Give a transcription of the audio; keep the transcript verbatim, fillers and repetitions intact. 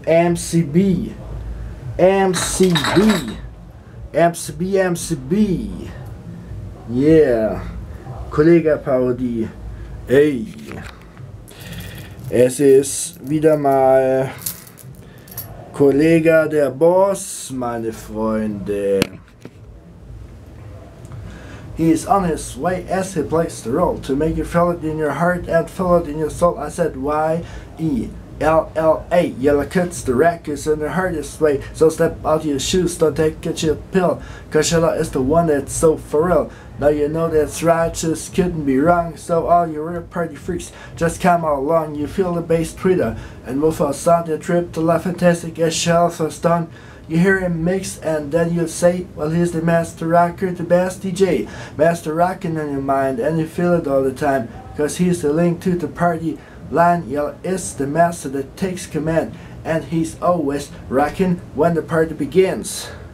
M C B, M C B, M C B, M C B. Yeah, Kollega-Parodie. Ey. Es ist wieder mal Kollega der Boss, meine Freunde. He is on his way as he plays the role to make you feel it in your heart and feel it in your soul. I said Y E L L A. Yella cuts the rack is in the hardest way. So step out your shoes, don't take a chill pill. Cause Yella is the one that's so for real. Now you know that's right, just couldn't be wrong. So all you real party freaks, just come along. You feel the bass tweeter and move on the trip to La Fantastic as shells are done. You hear him mix and then you say, well, he's the master rocker, the best D J. Master rocking in your mind and you feel it all the time. Cause he's the link to the party line. Yella is the master that takes command. And he's always rocking when the party begins.